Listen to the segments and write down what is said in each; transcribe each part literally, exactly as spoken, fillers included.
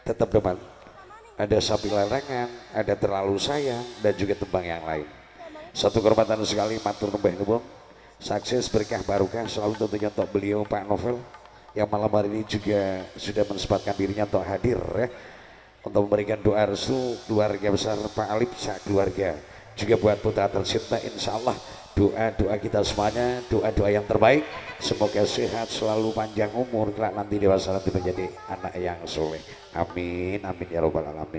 tetap depan. Ada sapi larangan, ada terlalu sayang, dan juga tembang yang lain. Satu kehormatan sekali matur nembah nuwun. Sukses berkah barokah selalu tentunya untuk beliau Pak Novel yang malam hari ini juga sudah mensempatkan dirinya untuk hadir ya, untuk memberikan doa restu keluarga besar Pak Alip sak keluarga, juga buat putra tercinta. Insya Allah doa-doa kita semuanya, doa-doa yang terbaik, semoga sehat selalu, panjang umur, kelak nanti dewasa nanti menjadi anak yang soleh. Amin amin ya robbal alamin.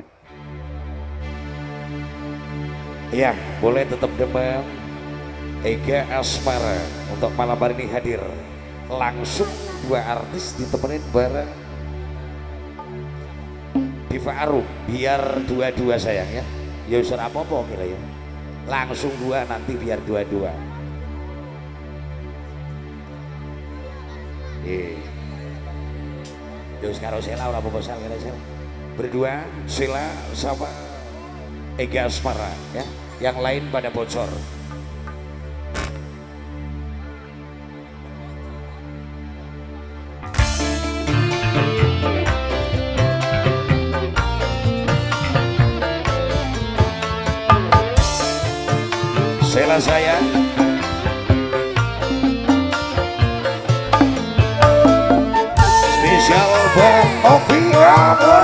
Ya boleh tetap demam. Ega Asmara untuk malam hari ini hadir langsung, dua artis ditemenin bareng Diva Arum, biar dua-dua sayang ya. Ya usah apa-apa kira ya. Langsung dua nanti biar dua-dua. Eh. Ya sekarang Sela ora apa-apa Sel, Sel. Berdua Sela sama Ega Asmara ya. Yang lain pada bocor. Sela saya spesial buat Ovia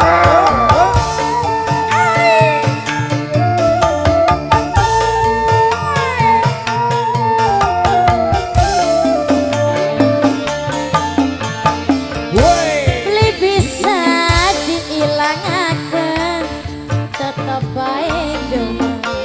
beli bisa diilangaken tetap baik dong.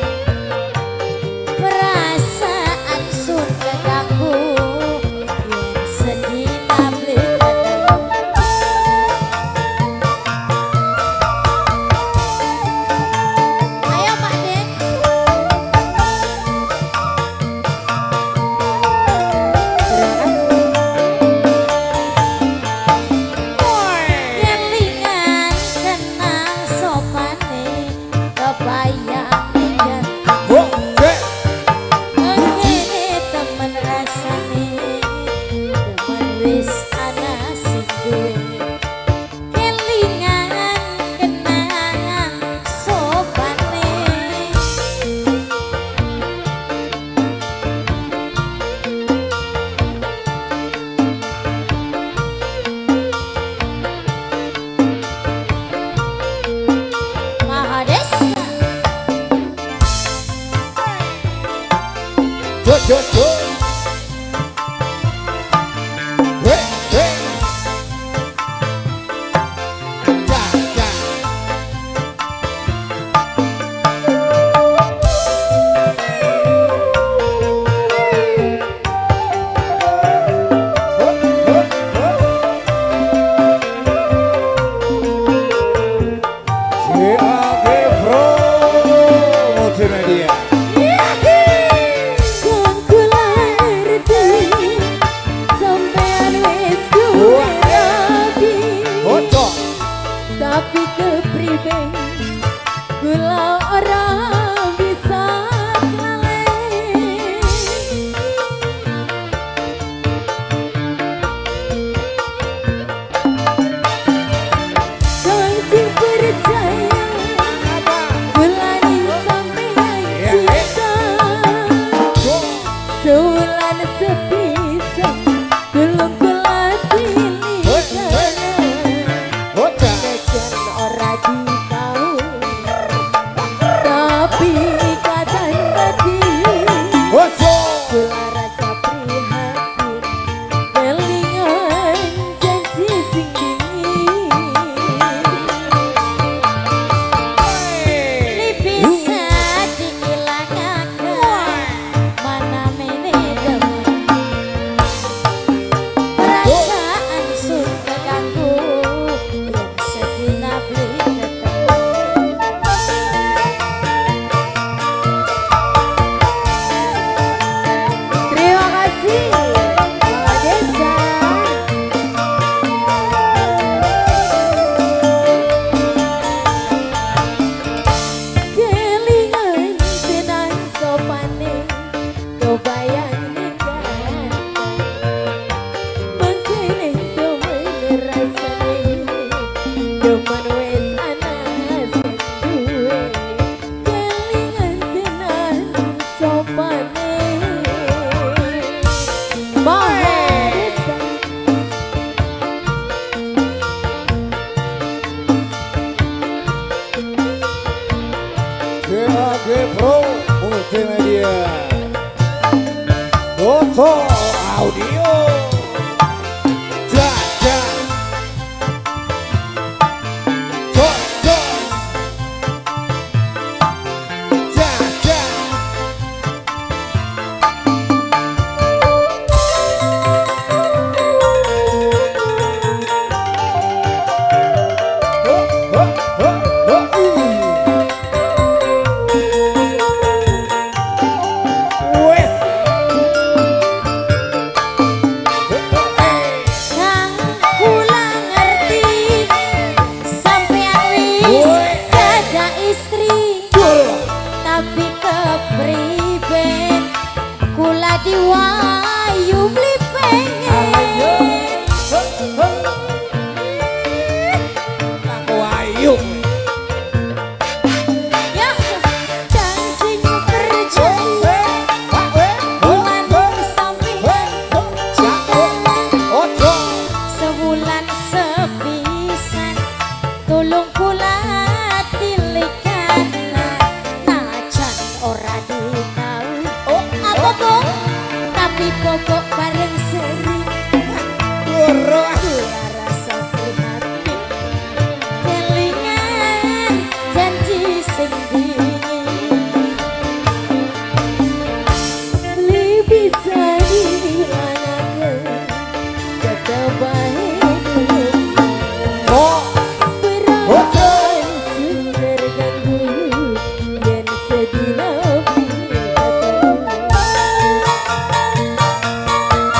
Yo, yo. Hey, hey. Ja, ja. Oh, oh, oh. C A G Pro Multimedia. Tapi kepriben kula ora bisa lalai. Kau sing percaya kula ning sampeyan cinta sulan sepisah belum kula pilih ora ditahu tapi kadang tadi kula rasa prihatin kelingan janji sing dingin li bisa diilangaken mana mene demen perasaan sun keganggu yang sedina beli G Pro Multimedia Goto Audio Jaja Goto Jaja Ho ho ho ho Wes Kang kula ngerti sampean wis ada istri tapi kepriben kula diwayu beli pengen Ayu ya dan sing percaya sebulan sepisan tulung kula tilikan najan ora ditau oh apa kok tapi pokok bareng sering kula rasa hati kelingan janji sing dingin lebih sari anaknya kata baik Oh Berawal sumber ganggu dan sedih lebih kata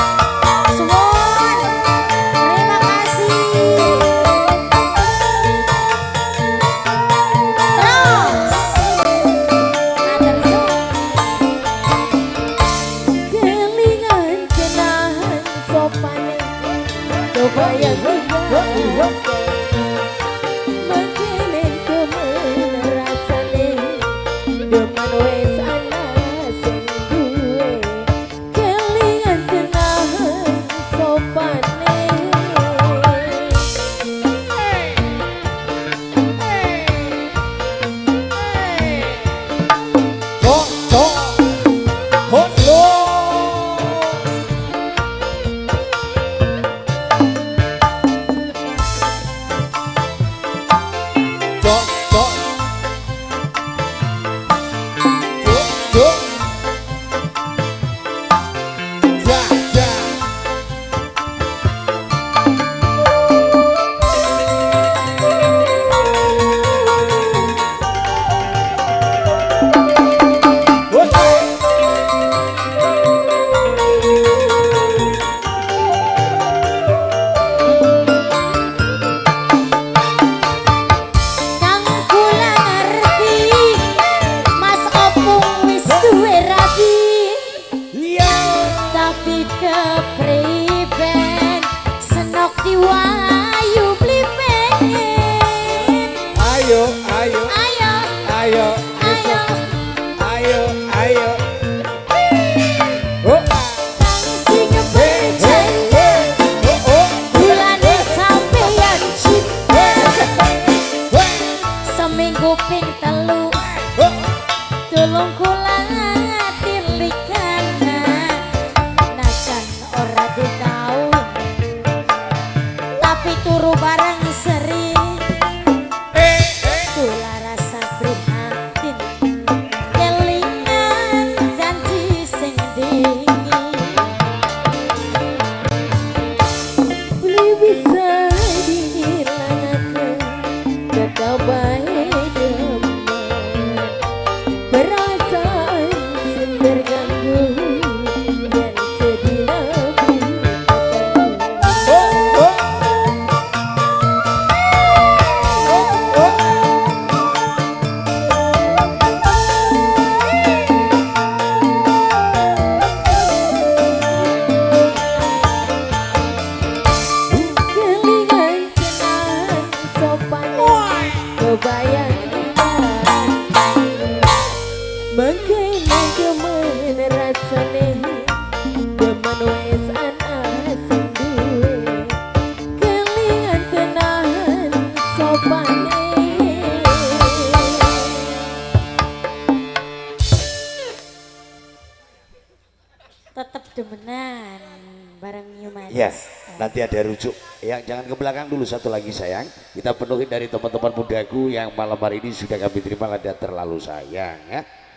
Ya, nanti ada rujuk. Ya, jangan ke belakang dulu, satu lagi sayang. Kita penuhi dari teman-teman mudaku yang malam hari ini sudah kami terima, ada terlalu sayang ya.